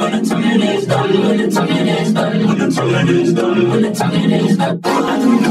the tonguing is done, when the tonguing is done, when the tonguing is done, when the tonguing is done.